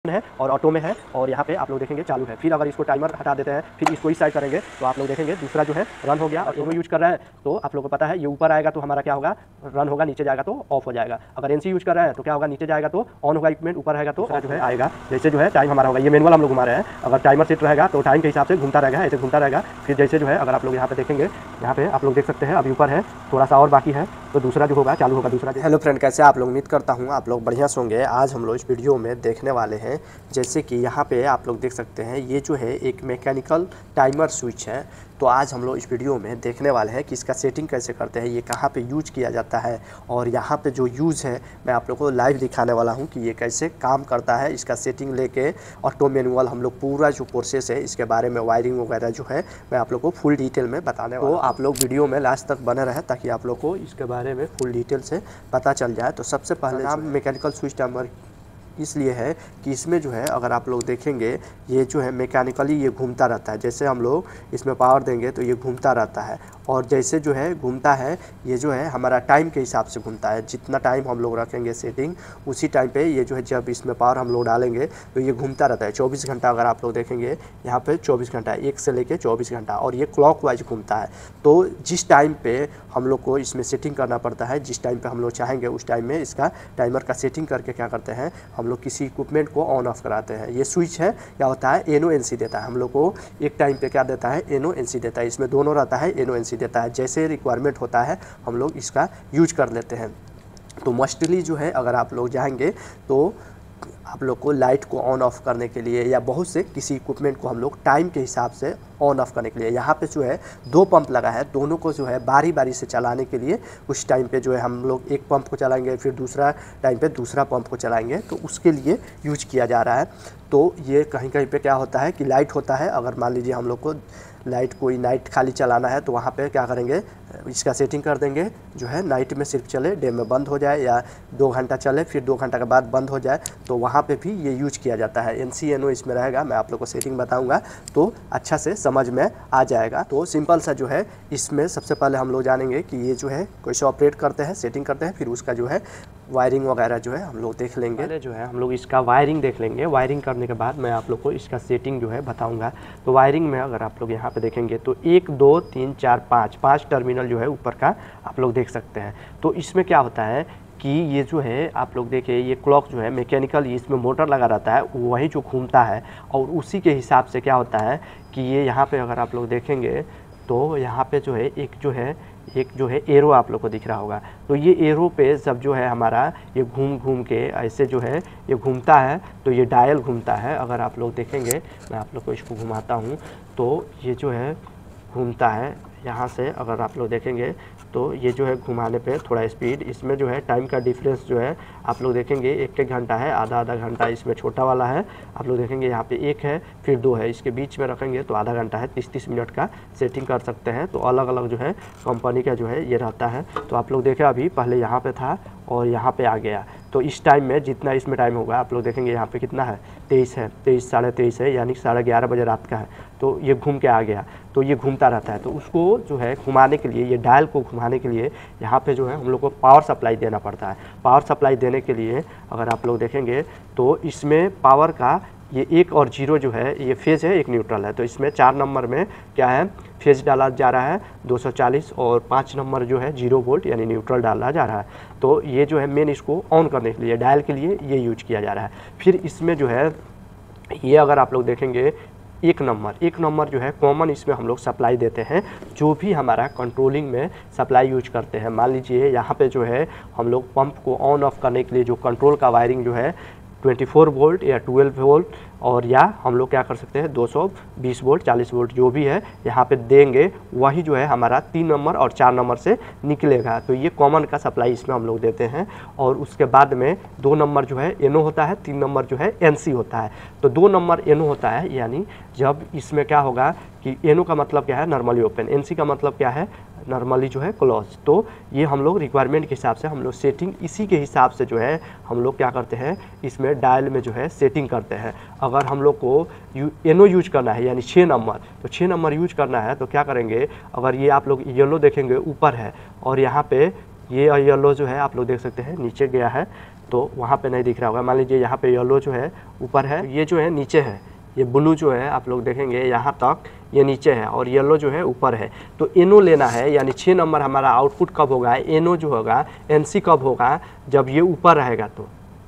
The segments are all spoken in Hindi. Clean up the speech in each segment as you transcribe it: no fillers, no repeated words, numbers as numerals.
है और ऑटो में है और यहाँ पे आप लोग देखेंगे चालू है। फिर अगर इसको टाइमर हटा देते हैं फिर इसको इस साइड करेंगे तो आप लोग देखेंगे दूसरा जो है रन हो गया। और एनो यूज कर रहा है तो आप लोगों को पता है ये ऊपर आएगा तो हमारा क्या होगा, रन होगा, नीचे जाएगा तो ऑफ हो जाएगा। अगर एनसी यूज कर रहा है तो क्या होगा, नीचे जाएगा तो ऑन होगा इक्विपमेंट, ऊपर आएगा तो जो है आएगा। जैसे जो है टाइम हमारा होगा, ये मैनुअल हम लोग घुमा रहे हैं। अगर टाइमर सेट रहेगा तो टाइम के हिसाब से घूमता रहेगा, ऐसे घूमता रहेगा। फिर जैसे जो है अगर आप लोग यहाँ पे देखेंगे, यहाँ पे आप लोग देख सकते हैं अभी ऊपर है, थोड़ा सा और बाकी है तो दूसरा जो होगा चालू होगा दूसरा। हेलो फ्रेंड, कैसे आप लोग? उम्मीद करता हूँ आप लोग बढ़िया होंगे। आज हम लोग इस वीडियो में देखने वाले हैं, जैसे कि यहाँ पे आप लोग देख सकते हैं ये जो है एक मैकेनिकल टाइमर स्विच है। तो आज हम लोग इस वीडियो में देखने वाले हैं कि इसका सेटिंग कैसे करते हैं, ये कहाँ पे यूज किया जाता है और यहाँ पे जो यूज़ है मैं आप लोग को लाइव दिखाने वाला हूँ कि ये कैसे काम करता है। इसका सेटिंग लेके ऑटो मैनुअल हम लोग पूरा जो प्रोसेस है इसके बारे में, वायरिंग वगैरह जो है मैं आप लोग को फुल डिटेल में बताने वाला हूँ। तो आप लोग वीडियो में लास्ट तक बने रहे ताकि आप लोग को इसके बारे में फुल डिटेल से पता चल जाए। तो सबसे पहले नाम मैकेनिकल स्विच टाइमर इसलिए है कि इसमें जो है अगर आप लोग देखेंगे ये जो है मैकेनिकली ये घूमता रहता है। जैसे हम लोग इसमें पावर देंगे तो ये घूमता रहता है और जैसे जो है घूमता है ये जो है हमारा टाइम के हिसाब से घूमता है। जितना टाइम हम लोग रखेंगे सेटिंग उसी टाइम पे ये जो है जब इसमें पावर हम लोग डालेंगे तो ये घूमता रहता है 24 घंटा। अगर आप लोग देखेंगे यहाँ पे 24 घंटा, 1 से लेके 24 घंटा, और ये क्लॉकवाइज घूमता है। तो जिस टाइम पे हम लोग को इसमें सेटिंग करना पड़ता है, जिस टाइम पे हम लोग चाहेंगे उस टाइम में इसका टाइमर का सेटिंग करके क्या करते हैं हम लोग किसी इक्विपमेंट को ऑन ऑफ कराते हैं। ये स्विच है क्या होता है, एनो एनसी देता है हम लोग को। एक टाइम पे क्या देता है, एनो एनसी देता है। इसमें दोनों रहता है, एनो एनसी देता है। जैसे रिक्वायरमेंट होता है हम लोग इसका यूज कर लेते हैं। तो मोस्टली जो है अगर आप लोग जाएंगे तो आप लोग को लाइट को ऑन ऑफ करने के लिए या बहुत से किसी इक्विपमेंट को हम लोग टाइम के हिसाब से ऑन ऑफ करने के लिए, यहाँ पे जो है 2 पंप लगा है, दोनों को जो है बारी बारी से चलाने के लिए उस टाइम पे जो है हम लोग एक पंप को चलाएंगे, फिर दूसरा टाइम पे दूसरा पंप को चलाएंगे, तो उसके लिए यूज किया जा रहा है। तो ये कहीं कहीं पे क्या होता है कि लाइट होता है, अगर मान लीजिए हम लोग को लाइट कोई नाइट खाली चलाना है तो वहाँ पे क्या करेंगे, इसका सेटिंग कर देंगे जो है नाइट में सिर्फ चले, डे में बंद हो जाए, या 2 घंटा चले फिर 2 घंटा के बाद बंद हो जाए, तो वहाँ पे भी ये यूज किया जाता है। NC-NO इसमें रहेगा, मैं आप लोग को सेटिंग बताऊंगा तो अच्छा से समझ में आ जाएगा। तो सिंपल सा जो है इसमें सबसे पहले हम लोग जानेंगे कि ये जो है कैसे ऑपरेट करते हैं, सेटिंग करते हैं, फिर उसका जो है वायरिंग वगैरह जो है हम लोग देख लेंगे। पहले जो है हम लोग इसका वायरिंग देख लेंगे, वायरिंग करने के बाद मैं आप लोग को इसका सेटिंग जो है बताऊंगा। तो वायरिंग में अगर आप लोग यहाँ पे देखेंगे तो 1 2 3 4 5 टर्मिनल जो है ऊपर का आप लोग देख सकते हैं। तो इसमें क्या होता है कि ये जो है आप लोग देखिए ये क्लॉक जो है मैकेनिकल, इसमें मोटर लगा रहता है, वही जो घूमता है और उसी के हिसाब से क्या होता है कि ये यहाँ पे अगर आप लोग देखेंगे तो यहाँ पे जो है एक जो है एरो आप लोग को दिख रहा होगा। तो ये एरो पे सब जो है हमारा ये घूम घूम के ऐसे जो है ये घूमता है, तो ये डायल घूमता है। अगर आप लोग देखेंगे मैं आप लोग को इसको घुमाता हूँ तो ये जो है घूमता है यहाँ से। अगर आप लोग देखेंगे तो ये जो है घुमाने पे थोड़ा स्पीड, इसमें जो है टाइम का डिफरेंस जो है आप लोग देखेंगे 1 घंटा है, आधा घंटा इसमें छोटा वाला है। आप लोग देखेंगे यहाँ पे 1 है फिर 2 है, इसके बीच में रखेंगे तो आधा घंटा है, 30 मिनट का सेटिंग कर सकते हैं। तो अलग अलग जो है कंपनी का जो है ये रहता है। तो आप लोग देखें अभी पहले यहाँ पे था और यहाँ पे आ गया, तो इस टाइम में जितना इसमें टाइम होगा आप लोग देखेंगे यहाँ पे कितना है, 23 है, 23 साढ़े 23 है, यानी 11:30 बजे रात का है। तो ये घूम के आ गया, तो ये घूमता रहता है। तो उसको जो है घुमाने के लिए, ये डायल को घुमाने के लिए यहाँ पे जो है हम लोग को पावर सप्लाई देना पड़ता है। पावर सप्लाई देने के लिए अगर आप लोग देखेंगे तो इसमें पावर का ये 1 और 0 जो है ये फेज़ है, एक न्यूट्रल है। तो इसमें 4 नंबर में क्या है, फेज़ डाला जा रहा है 240, और 5 नंबर जो है 0 वोल्ट यानी न्यूट्रल डाला जा रहा है। तो ये जो है मेन इसको ऑन करने के लिए, डायल के लिए ये यूज किया जा रहा है। फिर इसमें जो है ये अगर आप लोग देखेंगे 1 नंबर जो है कॉमन, इसमें हम लोग सप्लाई देते हैं जो भी हमारा कंट्रोलिंग में सप्लाई यूज करते हैं। मान लीजिए यहाँ पे जो है हम लोग पंप को ऑन ऑफ करने के लिए जो कंट्रोल का वायरिंग जो है 24 वोल्ट या 12 वोल्ट, और या हम लोग क्या कर सकते हैं 220 वोल्ट 40 वोल्ट जो भी है यहाँ पे देंगे, वही जो है हमारा 3 नंबर और 4 नंबर से निकलेगा। तो ये कॉमन का सप्लाई इसमें हम लोग देते हैं। और उसके बाद में 2 नंबर जो है एनो होता है, 3 नंबर जो है एनसी होता है। तो 2 नंबर एनो होता है, यानी जब इसमें क्या होगा कि एनो का मतलब क्या है, नॉर्मली ओपन, एनसी का मतलब क्या है, नॉर्मली जो है क्लोज। तो ये हम लोग रिक्वायरमेंट के हिसाब से हम लोग सेटिंग इसी के हिसाब से जो है हम लोग क्या करते हैं इसमें डायल में जो है सेटिंग करते हैं। अगर हम लोग को एनो यूज करना है यानी 6 नंबर, तो 6 नंबर यूज करना है तो क्या करेंगे, अगर ये आप लोग येलो देखेंगे ऊपर है और यहाँ पे ये येलो जो है आप लोग देख सकते हैं नीचे गया है, तो वहाँ पे नहीं दिख रहा होगा। मान लीजिए यहाँ पे येलो जो है ऊपर है, ये जो है नीचे है, ये ब्लू जो है आप लोग देखेंगे यहाँ तक ये नीचे है और येलो जो है ऊपर है। तो एनो लेना है, यानी 6 नंबर हमारा आउटपुट कब होगा, एनो जो होगा एनसी कब होगा, जब ये ऊपर रहेगा तो,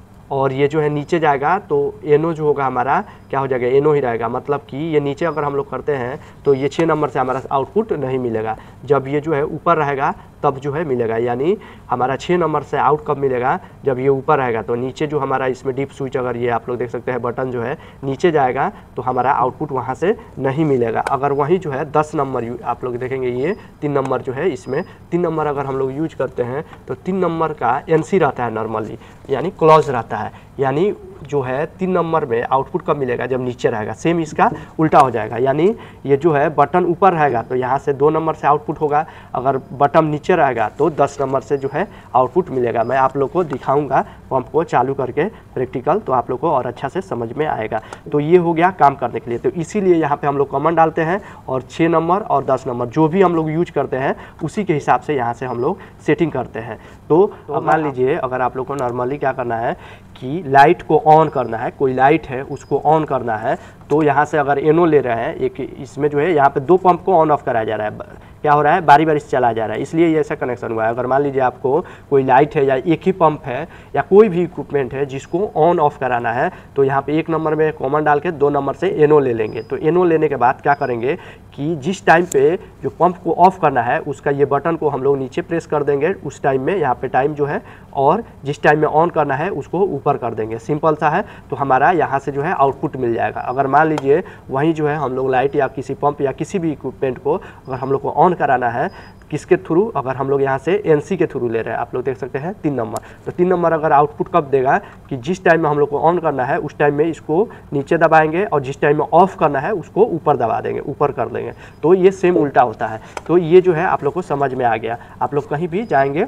और ये जो है नीचे जाएगा तो एनो जो होगा हमारा क्या हो जाएगा, एनो ही रहेगा। मतलब कि ये नीचे अगर हम लोग करते हैं तो ये 6 नंबर से हमारा आउटपुट नहीं मिलेगा, जब ये जो है ऊपर रहेगा तब जो है मिलेगा। यानी हमारा 6 नंबर से आउट कब मिलेगा, जब ये ऊपर रहेगा। तो नीचे जो हमारा इसमें डीप स्विच, अगर ये आप लोग देख सकते हैं बटन जो है नीचे जाएगा तो हमारा आउटपुट वहाँ से नहीं मिलेगा। अगर वही जो है 10 नंबर आप लोग देखेंगे, ये 3 नंबर जो है, इसमें 3 नंबर अगर हम लोग यूज करते हैं तो 3 नंबर का एनसी रहता है नॉर्मली, यानी क्लोज रहता है। यानी जो है 3 नंबर में आउटपुट कब मिलेगा, जब नीचे रहेगा। सेम इसका उल्टा हो जाएगा, यानी ये जो है बटन ऊपर रहेगा तो यहाँ से 2 नंबर से आउटपुट होगा, अगर बटन नीचे रहेगा तो 10 नंबर से जो है आउटपुट मिलेगा। मैं आप लोग को दिखाऊंगा पंप को चालू करके प्रैक्टिकल, तो आप लोग को और अच्छा से समझ में आएगा। तो ये हो गया काम करने के लिए। तो इसीलिए यहाँ पे हम लोग कमांड डालते हैं और 6 नंबर और 10 नंबर जो भी हम लोग यूज करते हैं उसी के हिसाब से यहाँ से हम लोग सेटिंग करते हैं। तो मान लीजिए अगर आप लोग को नॉर्मली क्या करना है कि लाइट को ऑन करना है, कोई लाइट है उसको ऑन करना है, तो यहाँ से अगर एनो ले रहे हैं, एक इसमें जो है यहाँ पे 2 पंप को ऑन ऑफ कराया जा रहा है, क्या हो रहा है, बारी बारी से चला जा रहा है, इसलिए ये ऐसा कनेक्शन हुआ है। अगर मान लीजिए आपको कोई लाइट है या एक ही पंप है या कोई भी इक्विपमेंट है जिसको ऑन ऑफ कराना है, तो यहाँ पे 1 नंबर में कॉमन डाल के 2 नंबर से एनो ले लेंगे। तो एनो लेने के बाद क्या करेंगे कि जिस टाइम पे जो पंप को ऑफ करना है उसका ये बटन को हम लोग नीचे प्रेस कर देंगे उस टाइम में, यहाँ पे टाइम जो है, और जिस टाइम में ऑन करना है उसको ऊपर कर देंगे। सिंपल सा है। तो हमारा यहाँ से जो है आउटपुट मिल जाएगा। अगर मान लीजिए वहीं जो है हम लोग लाइट या किसी पंप या किसी भी इक्विपमेंट को अगर हम लोग को ऑन कराना है, किसके थ्रू, अगर हम लोग यहाँ से एनसी के थ्रू ले रहे हैं, आप लोग देख सकते हैं 3 नंबर, तो 3 नंबर अगर आउटपुट कब देगा कि जिस टाइम में हम लोग को ऑन करना है उस टाइम में इसको नीचे दबाएंगे और जिस टाइम में ऑफ करना है उसको ऊपर दबा देंगे, ऊपर कर देंगे। तो ये सेम उल्टा होता है। तो ये जो है आप लोग को समझ में आ गया। आप लोग कहीं भी जाएंगे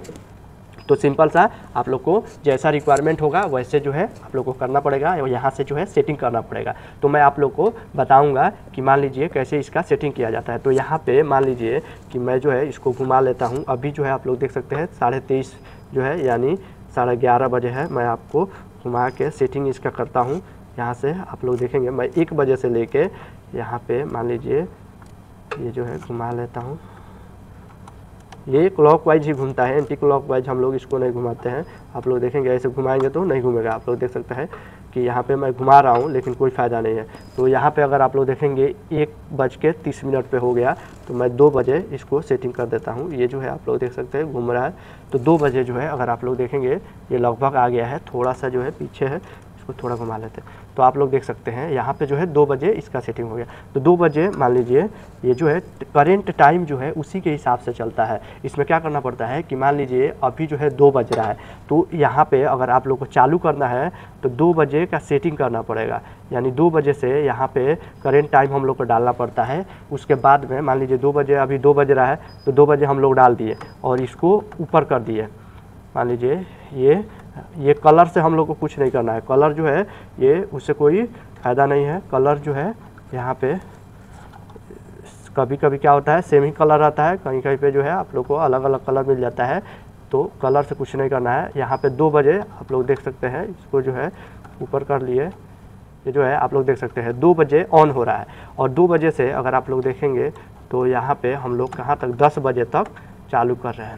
तो सिंपल सा आप लोग को जैसा रिक्वायरमेंट होगा वैसे जो है आप लोग को करना पड़ेगा और यहाँ से जो है सेटिंग करना पड़ेगा। तो मैं आप लोग को बताऊंगा कि मान लीजिए कैसे इसका सेटिंग किया जाता है। तो यहाँ पे मान लीजिए कि मैं जो है इसको घुमा लेता हूँ। अभी जो है आप लोग देख सकते हैं 23:30 जो है, यानी 11:30 बजे है। मैं आपको घुमा के सेटिंग इसका करता हूँ। यहाँ से आप लोग देखेंगे मैं 1 बजे से लेके यहाँ पे मान लीजिए ये जो है घुमा लेता हूँ। ये क्लॉकवाइज ही घूमता है, एंटी क्लॉकवाइज हम लोग इसको नहीं घुमाते हैं। आप लोग देखेंगे ऐसे घुमाएंगे तो नहीं घूमेगा। आप लोग देख सकते हैं कि यहाँ पे मैं घुमा रहा हूँ लेकिन कोई फ़ायदा नहीं है। तो यहाँ पे अगर आप लोग देखेंगे 1:30 पे हो गया, तो मैं 2 बजे इसको सेटिंग कर देता हूँ। ये जो है आप लोग देख सकते हैं घूम रहा है। तो 2 बजे जो है अगर आप लोग देखेंगे ये लगभग आ गया है, थोड़ा सा जो है पीछे है, इसको थोड़ा घुमा लेते हैं। तो आप लोग देख सकते हैं यहाँ पे जो है 2 बजे इसका सेटिंग हो गया। तो 2 बजे मान लीजिए ये जो है करेंट टाइम जो है उसी के हिसाब से चलता है। इसमें क्या करना पड़ता है कि मान लीजिए अभी जो है 2 बज रहा है, तो यहाँ पे अगर आप लोग को चालू करना है तो 2 बजे का सेटिंग करना पड़ेगा। यानी 2 बजे से यहाँ पे करेंट टाइम हम लोग को डालना पड़ता है। उसके बाद में मान लीजिए 2 बजे, अभी 2 बज रहा है तो 2 बजे हम लोग डाल दिए और इसको ऊपर कर दिए। मान लीजिए ये कलर से हम लोग को कुछ नहीं करना है। कलर जो है ये उससे कोई फ़ायदा नहीं है। कलर जो है यहाँ पे कभी कभी क्या होता है सेम ही कलर रहता है, कहीं कहीं पे जो है आप लोग को अलग अलग कलर मिल जाता है। तो कलर से कुछ नहीं करना है। यहाँ पे 2 बजे आप लोग देख सकते हैं, इसको जो है ऊपर कर लिए। ये जो है आप लोग देख सकते हैं 2 बजे ऑन हो रहा है और 2 बजे से अगर आप लोग देखेंगे तो यहाँ पे हम लोग कहाँ तक 10 बजे तक चालू कर रहे हैं।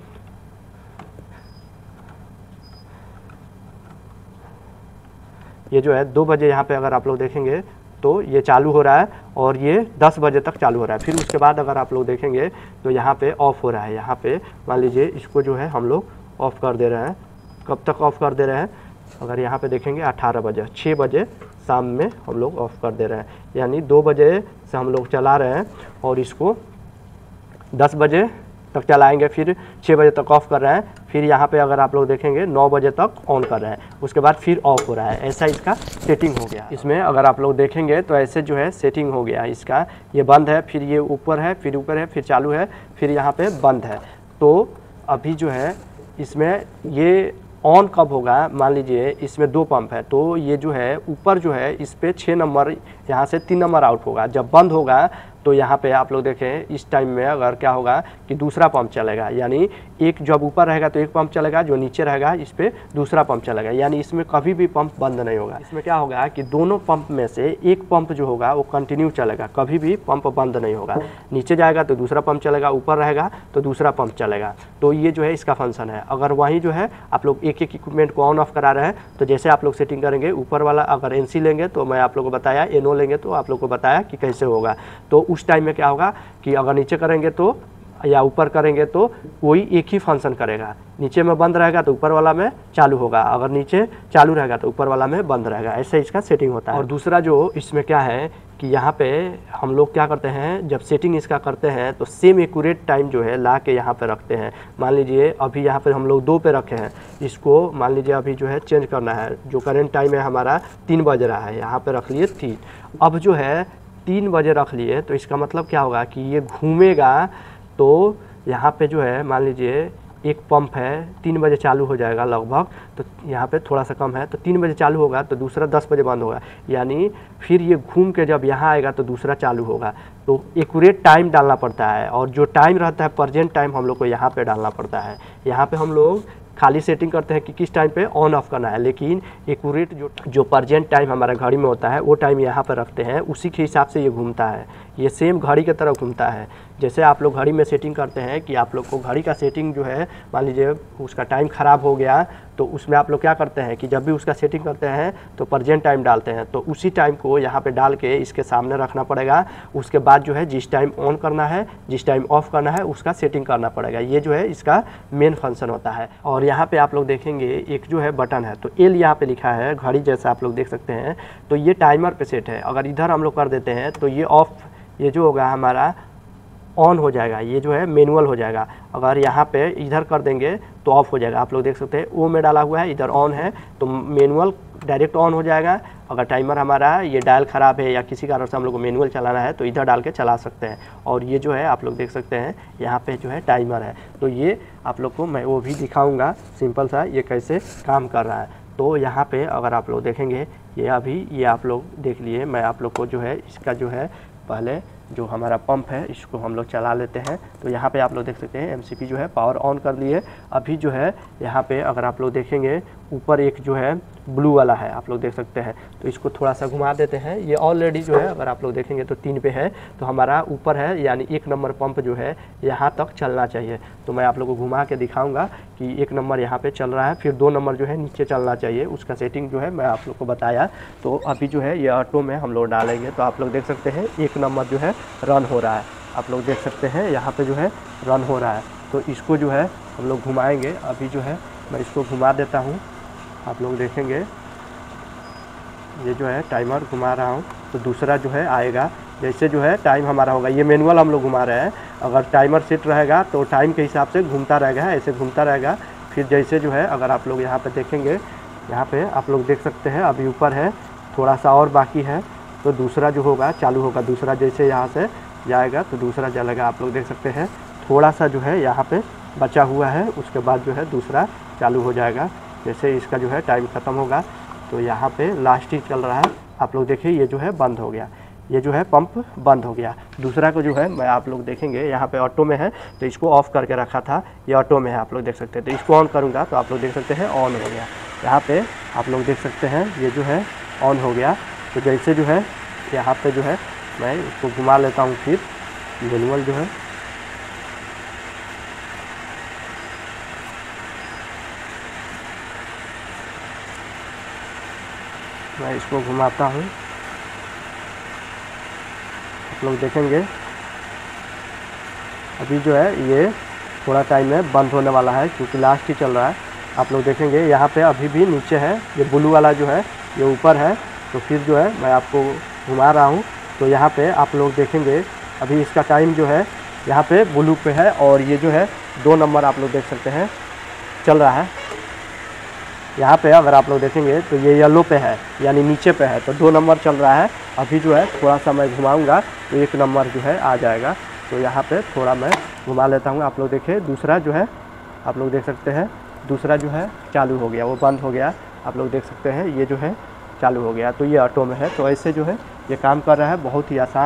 ये जो है 2 बजे यहाँ पे अगर आप लोग देखेंगे तो ये चालू हो रहा है और ये 10 बजे तक चालू हो रहा है। फिर उसके बाद अगर आप लोग देखेंगे तो यहाँ पे ऑफ़ हो रहा है। यहाँ पे मान लीजिए इसको जो है हम लोग ऑफ़ कर दे रहे हैं। कब तक ऑफ़ कर दे रहे हैं, अगर यहाँ पे देखेंगे 18 बजे, 6 बजे शाम में हम लोग ऑफ़ कर दे रहे हैं। यानी 2 बजे से हम लोग चला रहे हैं और इसको 10 बजे तक चलाएंगे, फिर 6 बजे तक ऑफ़ कर रहे हैं। फिर यहाँ पे अगर आप लोग देखेंगे 9 बजे तक ऑन कर रहे हैं, उसके बाद फिर ऑफ़ हो रहा है। ऐसा इसका सेटिंग हो गया। इसमें अगर आप लोग देखेंगे तो ऐसे जो है सेटिंग हो गया इसका। ये बंद है, फिर ये ऊपर है, फिर ऊपर है, फिर चालू है, फिर यहाँ पे बंद है। तो अभी जो है इसमें ये ऑन कब होगा, मान लीजिए इसमें 2 पंप है तो ये जो है ऊपर जो है इस पर 6 नंबर, यहाँ से 3 नंबर आउट होगा। जब बंद होगा तो यहाँ पे आप लोग देखें इस टाइम में अगर क्या होगा कि दूसरा पंप चलेगा, यानी एक जब ऊपर रहेगा तो एक पंप चलेगा, जो नीचे रहेगा इस पर दूसरा पंप चलेगा, यानी इसमें कभी भी पंप बंद नहीं होगा। इसमें क्या होगा कि दोनों पंप में से एक पंप जो होगा वो कंटिन्यू चलेगा, कभी भी पंप बंद नहीं होगा। नीचे जाएगा तो दूसरा पंप चलेगा, ऊपर रहेगा तो दूसरा पंप चलेगा। तो ये जो है इसका फंक्शन है। अगर वहीं जो है आप लोग एक एक इक्विपमेंट को ऑन ऑफ करा रहे हैं, तो जैसे आप लोग सेटिंग करेंगे, ऊपर वाला अगर NC लेंगे तो मैं आप लोग को बताया, NO लेंगे तो आप लोग को बताया कि कैसे होगा। तो उस टाइम में क्या होगा कि अगर नीचे करेंगे तो या ऊपर करेंगे तो कोई एक ही फंक्शन करेगा। नीचे में बंद रहेगा तो ऊपर वाला में चालू होगा, अगर नीचे चालू रहेगा तो ऊपर वाला में बंद रहेगा। ऐसे इसका सेटिंग होता है। और दूसरा जो इसमें क्या है कि यहाँ पे हम लोग क्या करते हैं, जब सेटिंग इसका करते हैं तो सेम एक्यूरेट टाइम जो है ला के यहाँ पे रखते हैं। मान लीजिए अभी यहाँ पे हम लोग 2 पे रखे हैं, इसको मान लीजिए अभी जो है चेंज करना है। जो करेंट टाइम है हमारा 3 बज रहा है, यहाँ पे रख लिए 3। अब जो है 3 बजे रख लिए, तो इसका मतलब क्या होगा कि ये घूमेगा। तो यहाँ पे जो है मान लीजिए एक पंप है, 3 बजे चालू हो जाएगा लगभग, तो यहाँ पे थोड़ा सा कम है, तो 3 बजे चालू होगा तो दूसरा 10 बजे बंद होगा, यानी फिर ये घूम के जब यहाँ आएगा तो दूसरा चालू होगा। तो एक्यूरेट टाइम डालना पड़ता है, और जो टाइम रहता है प्रेजेंट टाइम हम लोग को यहाँ पे डालना पड़ता है। यहाँ पे हम लोग खाली सेटिंग करते हैं कि किस टाइम पे ऑन ऑफ करना है, लेकिन एक्यूरेट जो प्रेजेंट टाइम हमारा घड़ी में होता है वो टाइम यहाँ पर रखते हैं, उसी के हिसाब से ये घूमता है। ये सेम घड़ी की तरह घूमता है। जैसे आप लोग घड़ी में सेटिंग करते हैं कि आप लोग को घड़ी का सेटिंग जो है, मान लीजिए उसका टाइम ख़राब हो गया, तो उसमें आप लोग क्या करते हैं कि जब भी उसका सेटिंग करते हैं तो प्रेजेंट टाइम डालते हैं, तो उसी टाइम को यहाँ पे डाल के इसके सामने रखना पड़ेगा। उसके बाद जो है जिस टाइम ऑन करना है, जिस टाइम ऑफ करना है, उसका सेटिंग करना पड़ेगा। ये जो है इसका मेन फंक्शन होता है। और यहाँ पे आप लोग देखेंगे एक जो है बटन है, तो L यहाँ पे लिखा है घड़ी जैसा आप लोग देख सकते हैं। तो ये टाइमर पे सेट है। अगर इधर हम लोग कर देते हैं तो ये ऑफ, ये जो होगा हमारा ऑन हो जाएगा, ये जो है मैनुअल हो जाएगा। अगर यहाँ पे इधर कर देंगे तो ऑफ हो जाएगा। आप लोग देख सकते हैं ओ में डाला हुआ है, इधर ऑन है तो मैनुअल डायरेक्ट ऑन हो जाएगा। अगर टाइमर हमारा ये डायल ख़राब है या किसी कारण से हम लोग को मैनुअल चलाना है तो इधर डाल के चला सकते हैं। और ये जो है आप लोग देख सकते हैं यहाँ पे जो है टाइमर है। तो ये आप लोग को मैं वो भी दिखाऊँगा सिंपल सा ये कैसे काम कर रहा है। तो यहाँ पे अगर आप लोग देखेंगे ये अभी ये आप लोग देख लिए, मैं आप लोग को जो है इसका जो है पहले जो हमारा पंप है इसको हम लोग चला लेते हैं। तो यहाँ पे आप लोग देख सकते हैं MCP जो है पावर ऑन कर लिए। अभी जो है यहाँ पे अगर आप लोग देखेंगे ऊपर एक जो है ब्लू वाला है, आप लोग देख सकते हैं, तो इसको थोड़ा सा घुमा देते हैं। ये ऑलरेडी जो है अगर आप लोग देखेंगे तो 3 पे है, तो हमारा ऊपर है, यानी 1 नंबर पंप जो है यहाँ तक चलना चाहिए। तो मैं आप लोग को घुमा के दिखाऊंगा कि 1 नंबर यहाँ पे चल रहा है, फिर 2 नंबर जो है नीचे चलना चाहिए। उसका सेटिंग जो है मैं आप लोग को बताया। तो अभी जो है ये ऑटो में हम लोग डालेंगे, तो आप लोग देख सकते हैं 1 नंबर जो है रन हो रहा है। आप लोग देख सकते हैं यहाँ पे जो है रन हो रहा है। तो इसको जो है हम लोग घुमाएंगे। अभी जो है मैं इसको घुमा देता हूँ, आप लोग देखेंगे ये जो है टाइमर घुमा रहा हूँ तो दूसरा जो है आएगा। जैसे जो है टाइम हमारा होगा, ये मैनुअल हम लोग घुमा रहे हैं। अगर टाइमर सेट रहेगा तो टाइम के हिसाब से घूमता रहेगा, ऐसे घूमता रहेगा। फिर जैसे जो है अगर आप लोग यहाँ पे देखेंगे, यहाँ पे आप लोग देख सकते हैं अभी ऊपर है, थोड़ा सा और बाकी है, तो दूसरा जो होगा चालू होगा। दूसरा जैसे यहाँ से जाएगा तो दूसरा जलेगा। आप लोग देख सकते हैं थोड़ा सा जो है यहाँ पे बचा हुआ है, उसके बाद जो है दूसरा चालू हो जाएगा। जैसे इसका जो है टाइम ख़त्म होगा तो यहाँ पे लास्ट ही चल रहा है। आप लोग देखिए ये जो है बंद हो गया, ये जो है पंप बंद हो गया। दूसरा को जो है मैं आप लोग देखेंगे यहाँ पे ऑटो में है, तो इसको ऑफ़ करके रखा था, ये ऑटो में है, आप लोग देख सकते हैं। तो इसको ऑन करूँगा तो आप लोग देख सकते हैं ऑन हो गया। यहाँ पे आप लोग देख सकते हैं ये जो है ऑन हो गया। तो जैसे जो है यहाँ पे जो है मैं इसको घुमा लेता हूँ, फिर मैनुअल जो है मैं इसको घुमाता हूँ। आप लोग देखेंगे अभी जो है ये थोड़ा टाइम में बंद होने वाला है क्योंकि लास्ट ही चल रहा है। आप लोग देखेंगे यहाँ पे अभी भी नीचे है, ये ब्लू वाला जो है ये ऊपर है। तो फिर जो है मैं आपको घुमा रहा हूँ, तो यहाँ पे आप लोग देखेंगे अभी इसका टाइम जो है यहाँ पे ब्लू पे है, और ये जो है 2 नंबर आप लोग देख सकते हैं चल रहा है। यहाँ पे अगर आप लोग देखेंगे तो ये येलो पे है, यानी नीचे पे है, तो 2 नंबर चल रहा है। अभी जो है थोड़ा सा मैं घुमाऊँगा तो 1 नंबर जो है आ जाएगा। तो यहाँ पे थोड़ा मैं घुमा लेता हूँ। आप लोग देखिए दूसरा जो है आप लोग देख सकते हैं, दूसरा जो है चालू हो गया, वो बंद हो गया। आप लोग देख सकते हैं ये जो है चालू हो गया। तो ये ऑटो में है। तो ऐसे जो है ये काम कर रहा है, बहुत ही आसान है।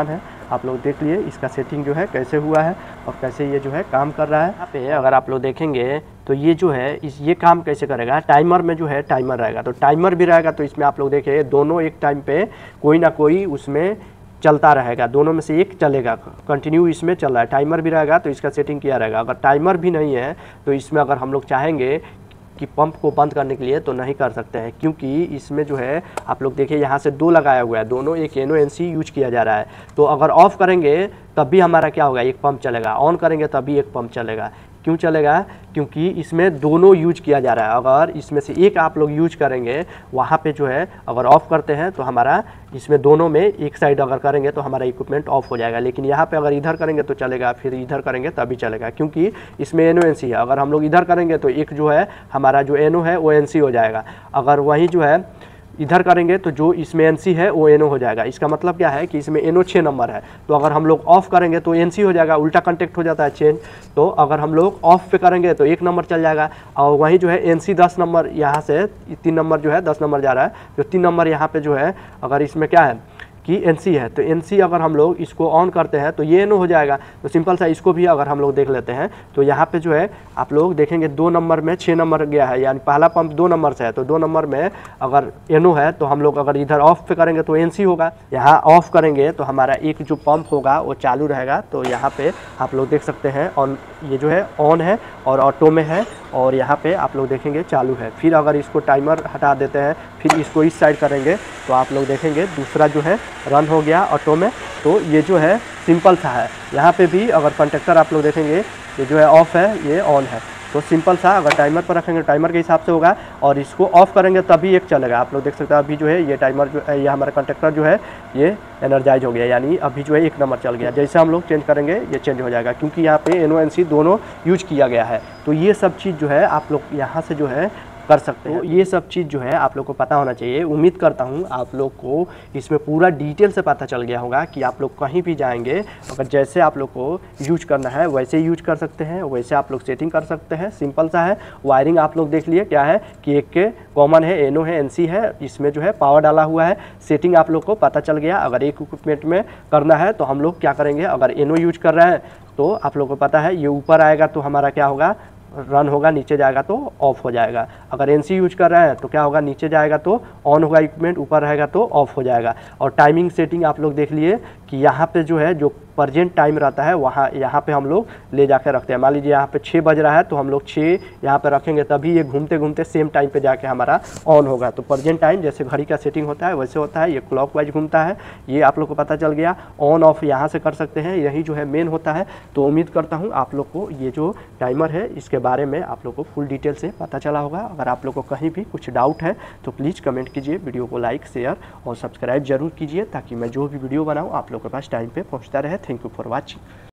आप लोग देख लिए इसका सेटिंग जो है कैसे हुआ है और कैसे ये जो है काम कर रहा है। यहाँ पे अगर आप लोग देखेंगे तो ये जो है ये काम कैसे करेगा, टाइमर में जो है टाइमर रहेगा, तो टाइमर भी रहेगा तो इसमें आप लोग देखें दोनों एक टाइम पे कोई ना कोई उसमें चलता रहेगा, दोनों में से एक चलेगा, कंटिन्यू इसमें चल रहा है। टाइमर भी रहेगा तो इसका सेटिंग किया रहेगा। अगर टाइमर भी नहीं है तो इसमें अगर हम लोग चाहेंगे कि पंप को बंद करने के लिए तो नहीं कर सकते हैं, क्योंकि इसमें जो है आप लोग देखिए यहाँ से 2 लगाया हुआ है, दोनों एक NONC यूज किया जा रहा है। तो अगर ऑफ़ करेंगे तब भी हमारा क्या होगा, एक पंप चलेगा, ऑन करेंगे तभी एक पंप चलेगा। क्यों चलेगा, क्योंकि इसमें दोनों यूज किया जा रहा है। अगर इसमें से एक आप लोग यूज करेंगे वहाँ पे जो है अगर ऑफ़ करते हैं तो हमारा इसमें दोनों में एक साइड अगर करेंगे तो हमारा इक्विपमेंट ऑफ हो जाएगा, लेकिन यहाँ पे अगर इधर करेंगे तो चलेगा, फिर इधर करेंगे तभी चलेगा, क्योंकि इसमें NONC है। अगर हम लोग इधर करेंगे तो एक जो है हमारा जो NO है वो NC हो जाएगा, अगर वहीं जो है इधर करेंगे तो जो इसमें NC है वो NO हो जाएगा। इसका मतलब क्या है कि इसमें NO 6 नंबर है, तो अगर हम लोग ऑफ़ करेंगे तो NC हो जाएगा, उल्टा कॉन्टेक्ट हो जाता है चेंज। तो अगर हम लोग ऑफ़ पे करेंगे तो 1 नंबर चल जाएगा, और वहीं जो है NC 10 नंबर, यहाँ से 3 नंबर जो है 10 नंबर जा रहा है, जो 3 नंबर यहाँ पे जो है अगर इसमें क्या है कि NC है तो NC अगर हम लोग इसको ऑन करते हैं तो ये NO हो जाएगा। तो सिंपल सा इसको भी अगर हम लोग देख लेते हैं तो यहाँ पे जो है आप लोग देखेंगे 2 नंबर में 6 नंबर गया है, यानी पहला पंप 2 नंबर से है, तो 2 नंबर में अगर NO है तो हम लोग अगर इधर ऑफ पे करेंगे तो NC होगा, यहाँ ऑफ करेंगे तो हमारा एक जो पंप होगा वो चालू रहेगा। तो यहाँ पे आप लोग देख सकते हैं ऑन, ये जो है ऑन है और ऑटो में है, और यहाँ पे आप लोग देखेंगे चालू है। फिर अगर इसको टाइमर हटा देते हैं, फिर इसको इस साइड करेंगे तो आप लोग देखेंगे दूसरा जो है रन हो गया ऑटो में। तो ये जो है सिंपल सा है। यहाँ पे भी अगर कंडक्टर आप लोग देखेंगे ये जो है ऑफ है, ये ऑन है, तो सिंपल सा अगर टाइमर पर रखेंगे टाइमर के हिसाब से होगा, और इसको ऑफ करेंगे तभी एक चलेगा। आप लोग देख सकते हैं अभी जो है ये टाइमर जो है, ये हमारा कंडक्टर जो है ये एनर्जाइज हो गया, यानी अभी जो है 1 नंबर चल गया। जैसे हम लोग चेंज करेंगे ये चेंज हो जाएगा, क्योंकि यहाँ पे NONC दोनों यूज किया गया है। तो ये सब चीज़ जो है आप लोग यहाँ से जो है कर सकते हैं। तो ये सब चीज़ जो है आप लोग को पता होना चाहिए। उम्मीद करता हूँ आप लोग को इसमें पूरा डिटेल से पता चल गया होगा कि आप लोग कहीं भी जाएंगे अगर जैसे आप लोग को यूज करना है वैसे यूज कर सकते हैं, वैसे आप लोग सेटिंग कर सकते हैं। सिंपल सा है। वायरिंग आप लोग देख लिए क्या है कि एक के कॉमन है, NO है, NC है, इसमें जो है पावर डाला हुआ है। सेटिंग आप लोग को पता चल गया। अगर एक इक्विपमेंट में करना है तो हम लोग क्या करेंगे, अगर NO यूज कर रहे हैं तो आप लोग को पता है ये ऊपर आएगा तो हमारा क्या होगा, रन होगा, नीचे जाएगा तो ऑफ हो जाएगा। अगर NC यूज कर रहे हैं तो क्या होगा, नीचे जाएगा तो ऑन होगा इक्विपमेंट, ऊपर रहेगा तो ऑफ हो जाएगा। और टाइमिंग सेटिंग आप लोग देख लिए कि यहाँ पे जो है जो प्रेजेंट टाइम रहता है वहाँ यहाँ पे हम लोग ले जाकर रखते हैं। मान लीजिए यहाँ पे 6 बज रहा है तो हम लोग 6 यहाँ पे रखेंगे, तभी ये घूमते घूमते सेम टाइम पे जाके हमारा ऑन होगा। तो प्रेजेंट टाइम जैसे घड़ी का सेटिंग होता है वैसे होता है, ये क्लॉकवाइज घूमता है। ये आप लोग को पता चल गया। ऑन ऑफ यहाँ से कर सकते हैं, यही जो है मेन होता है। तो उम्मीद करता हूँ आप लोग को ये जो टाइमर है इसके बारे में आप लोग को फुल डिटेल से पता चला होगा। अगर आप लोग को कहीं भी कुछ डाउट है तो प्लीज़ कमेंट कीजिए, वीडियो को लाइक शेयर और सब्सक्राइब जरूर कीजिए, ताकि मैं जो भी वीडियो बनाऊँ आप लोग के पास टाइम पे पहुँचता रहे। Thank you for watching.